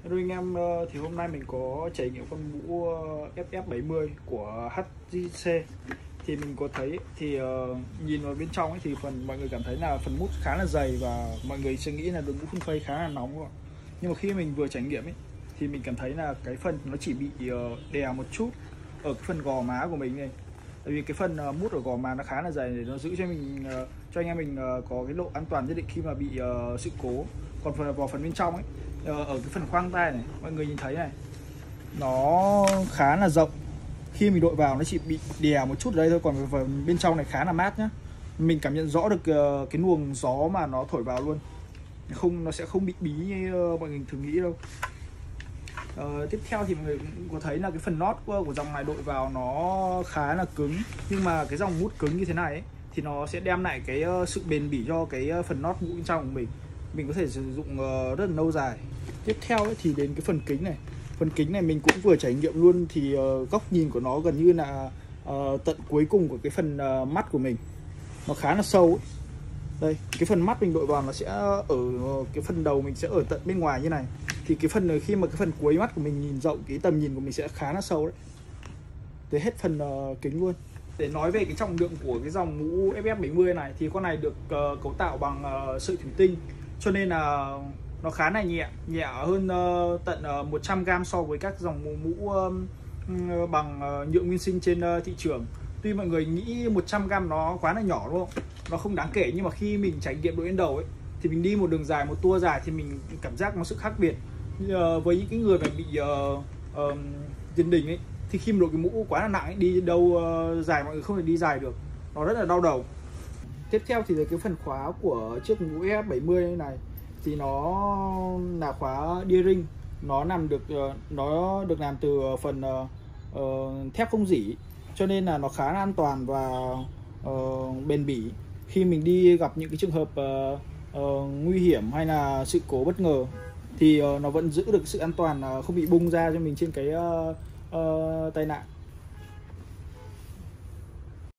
Hello anh em, thì hôm nay mình có trải nghiệm con mũ FF70 của HJC. Thì mình có thấy thì nhìn vào bên trong ấy, thì mọi người cảm thấy là phần mút khá là dày và mọi người suy nghĩ là đội mũ phun phây khá là nóng rồi. Nhưng mà khi mình vừa trải nghiệm ấy thì mình cảm thấy là cái phần nó chỉ bị đè một chút ở cái phần gò má của mình này. Tại vì cái phần mút ở gò má nó khá là dày để nó giữ cho mình cho anh em mình có cái độ an toàn nhất định khi mà bị sự cố. Còn vào phần bên trong ấy, ở cái phần khoang tay này mọi người nhìn thấy này, nó khá là rộng. Khi mình đội vào nó chỉ bị đè một chút ở đây thôi, còn phần bên trong này khá là mát nhá. Mình cảm nhận rõ được cái luồng gió mà nó thổi vào luôn, nó sẽ không bị bí như mọi người thường nghĩ đâu. Tiếp theo thì mọi người cũng có thấy là cái phần nót của dòng này đội vào nó khá là cứng, nhưng mà cái dòng mút cứng như thế này ấy, thì nó sẽ đem lại cái sự bền bỉ cho cái phần nót mũ bên trong của mình có thể sử dụng rất là lâu dài. Tiếp theo ấy, thì đến cái phần kính này mình cũng vừa trải nghiệm luôn, thì góc nhìn của nó gần như là tận cuối cùng của cái phần mắt của mình, nó khá là sâu ấy. Đây, cái phần mắt mình đội vào nó sẽ ở cái phần đầu mình sẽ ở tận bên ngoài như này, thì cái phần này khi mà cái phần cuối mắt của mình nhìn rộng, cái tầm nhìn của mình sẽ khá là sâu đấy, tới hết phần kính luôn. Để nói về cái trọng lượng của cái dòng mũ FF70 này thì con này được cấu tạo bằng sợi thủy tinh, cho nên là nó khá là nhẹ hơn tận 100g so với các dòng mũ bằng nhựa nguyên sinh trên thị trường. Tuy mọi người nghĩ 100g nó quá là nhỏ đúng không, nó không đáng kể, nhưng mà khi mình trải nghiệm đội lên đầu ấy thì mình đi một đường dài, một tour dài thì mình cảm giác nó sự khác biệt. Với những cái người mà bị tiền đình ấy, thì khi mà đội cái mũ quá là nặng ấy, đi đâu dài mọi người không thể đi dài được, nó rất là đau đầu. Tiếp theo thì cái phần khóa của chiếc mũ FF70 này thì nó là khóa đia ring, nó được làm từ phần thép không rỉ, cho nên là nó khá là an toàn và bền bỉ. Khi mình đi gặp những cái trường hợp nguy hiểm hay là sự cố bất ngờ thì nó vẫn giữ được sự an toàn, không bị bung ra cho mình trên cái tai nạn.